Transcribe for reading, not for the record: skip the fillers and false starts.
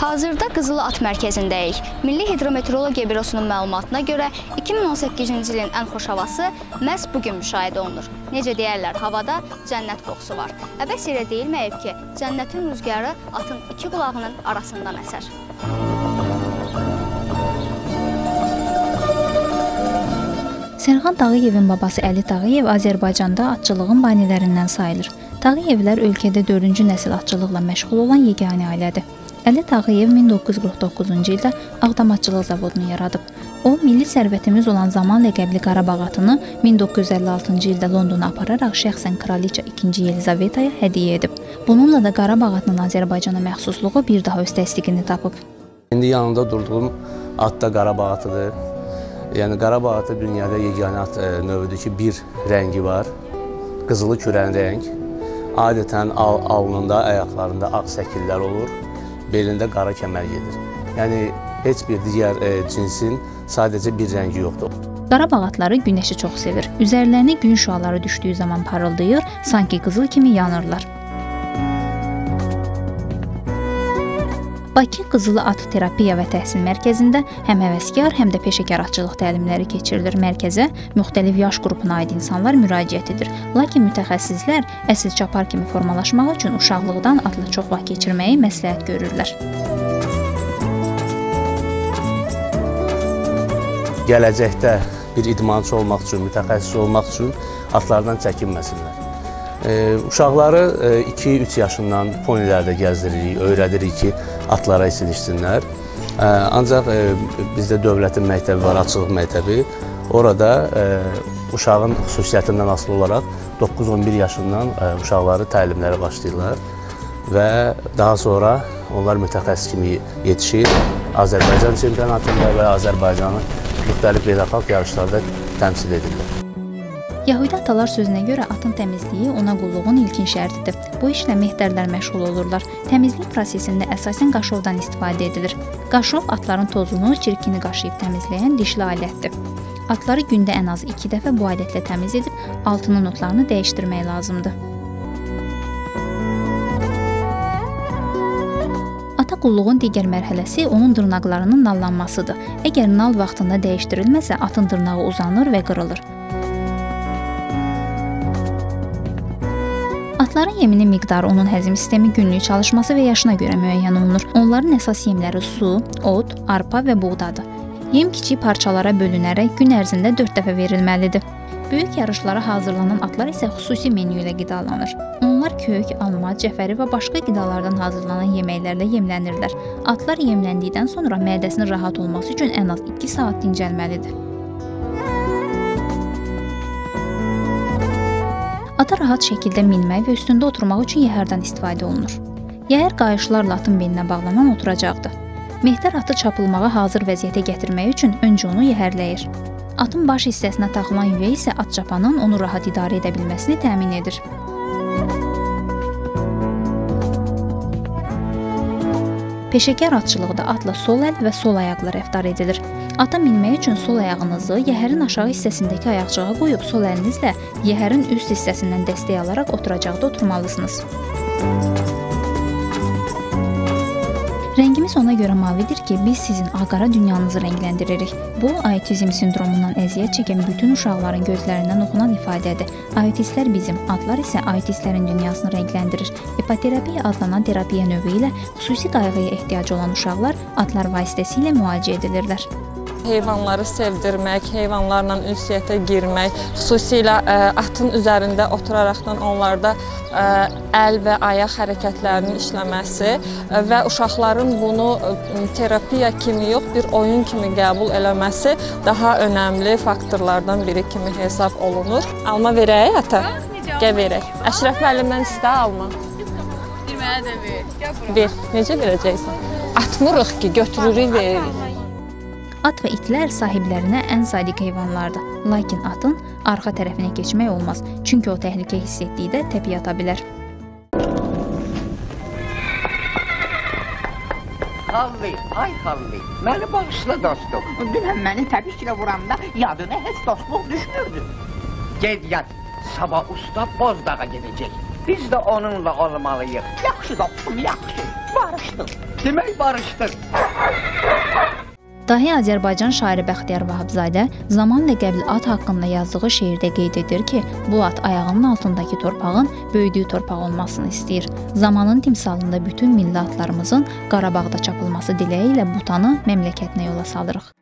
Hazırda Qızılı At mərkəzindəyik. Milli Hidrometeorologiya Bürosunun məlumatına görə 2018-ci ilin ən xoş havası məhz bugün müşahidə olunur. Necə deyərlər, havada cənnət qoxusu var. Əbəs yerə deyilməyib ki, cənnətin rüzgarı atın iki qulağının arasından əsər. Sərxan Tağıyevin babası Əli Tağıyev Azərbaycanda atçılığın banilərindən sayılır. Tağıyevlər ölkədə 4-cü nəsil atçılıqla məşğul olan yeganə ailədir. Əli Tağıyev 1949-cu ildə Ağdamatçılıq zavodunu yaradıb. O, milli sərvətimiz olan Zaman ləqəbli Qarabağ atını 1956-cı ildə Londona apararaq şəxsən Kraliça 2. Yelizavetaya hədiyyə edib. Bununla da Qarabağ atının Azərbaycana məxsusluğu bir daha öz təsdiqini tapıb. İndi yanında durduğum at da Qarabağ atıdır. Yəni Qarabağ atı dünyada yeganə at növüdür ki, bir rəngi var, qızılı kürən rəng. Adətən alnında, ayaqlarında ağ səkillər olur, belində qara kəmər gedir. Yəni heç bir digər cinsin sadəcə bir rəngi yoxdur. Qarabağ atları günəşi çox sevir. Üzərlərinə gün şüaları düşdüyü zaman parıldayır, sanki qızıl kimi yanırlar. Bakı Qızılı At Terapiya və Təhsil Mərkəzində həm həvəskar, həm də peşəkar atçılıq təlimləri keçirilir. Mərkəzə müxtəlif yaş qrupuna aid insanlar müraciət edir. Lakin mütəxəssislər əsl çapar kimi formalaşmaq üçün uşaqlıqdan atla çox vaxt keçirməyi məsləhət görürlər. Gələcəkdə bir idmançı olmaq üçün, mütəxəssis olmaq üçün atlardan çəkinməsinlər. Uşaqları 2-3 yaşından ponilərdə gəzdiririk, öyrədirik ki, atlara isilişsinlər. Ancaq bizdə dövlətin məktəbi var, atçılıq məktəbi. Orada uşağın xüsusiyyətindən asılı olaraq 9-11 yaşından uşaqları təlimlərə başlayırlar və daha sonra onlar mütəxəssis kimi yetişir. Azərbaycan çempionatında və Azərbaycanın müxtəlif beynəlxalq yarışlarda təmsil edirlər. Yəhudi atalar sözünə görə atın təmizliyi ona qulluğun ilkin şərtidir. Bu işlə mehdərlər məşğul olurlar. Təmizlik prosesində əsasən qaşovdan istifadə edilir. Qaşov atların tozunu, çirkini qaşıyıb təmizləyən dişli alətdir. Atları gündə ən az 2 dəfə bu alətlə təmiz edib, altının otlarını dəyişdirmək lazımdır. Ata qulluğun digər mərhələsi onun dırnaqlarının nallanmasıdır. Əgər nal vaxtında dəyişdirilməsə, atın dırnağı uzanır və qırılır. Atların yeminin miqdarı, onun həzm sistemi, günlük çalışması və yaşına görə müəyyən olunur. Onların əsas yemləri su, ot, arpa və buğdadır. Yem kiçik parçalara bölünərək gün ərzində 4 dəfə verilməlidir. Böyük yarışlara hazırlanan atlar isə xüsusi menyu ilə qidalanır. Onlar kök, alma, cəfəri və başqa qidalardan hazırlanan yeməklərlə yemlənirlər. Atlar yemləndikdən sonra mədəsinin rahat olması üçün ən az 2 saat dincəlməlidir. Ata rahat şəkildə minmək və üstündə oturmaq üçün yəhərdən istifadə olunur. Yəhər qayışlarla atın belinə bağlanan oturacaqdır. Mehdər atı çapılmağa hazır vəziyyətə gətirmək üçün öncə onu yəhərləyir. Atın baş hissəsinə taxılan yüyə isə at çapanın onu rahat idarə edə bilməsini təmin edir. Peşəkar atçılıqda atla sol əl və sol ayaqla rəftar edilir. Ata minmək üçün sol ayağınızı yəhərin aşağı hissəsindəki ayaqcığa qoyub sol əlinizlə yəhərin üst hissəsindən dəstək alaraq oturacaqda oturmalısınız. Rəngimiz ona görə mavidir ki, biz sizin ağqara dünyanızı rəngləndiриrik. Bu, autizm sindromundan əziyyət çəkən bütün uşaqların gözlərindən oxunan ifadədir. Autistlər bizim, atlar isə autistlərin dünyasını rəngləndirir. Ipoterapiya adlanan terapiya növü ilə xüsusi qayğıya ehtiyac olan uşaqlar atlar vasitəsilə müalicə edilirlər. Heyvanları sevdirmək, heyvanlarla ünsiyyətə girmək, xüsusilə atın üzərində oturaraqdan onlarda əl və ayaq hərəkətlərinin işləməsi və uşaqların bunu terapiya kimi yox, bir oyun kimi qəbul eləməsi daha önəmli faktorlardan biri kimi hesab olunur. Alma verək ata? Gəl verək. Əşrəf müəllimdən istə alma. Bir mənə də ver. Ver. Necə verəcəksən? Atmırıq ki, götürürük, veririk. At və itlər sahiblərinə ən sadiq heyvanlardır. Lakin atın arxa tərəfinə keçmək olmaz, çünki o təhlükə hiss etdikdə təpiyə ata bilər. Halli, ay Halli, məni bağışla dostum. Dünən məni təpiklə vuranda yadına heç dostluq düşmürdü. Ged yat, sabah usta Bozdağa gedəcək. Biz də onunla olmalıyıq. Yaxşı dostum, yaxşı. Barışdıq. Demək barışdıq. Dahi Azərbaycan şairi Bəxtiyar Vahabzadə Zaman ləqəbli at haqqında yazdığı şeirdə qeyd edir ki, bu at ayağının altındakı torpağın böyüdüyü torpaq olmasını istəyir. Zamanın timsalında bütün milli atlarımızın Qarabağda çapılması diləyi ilə Butanı məmləkətinə yola salırıq.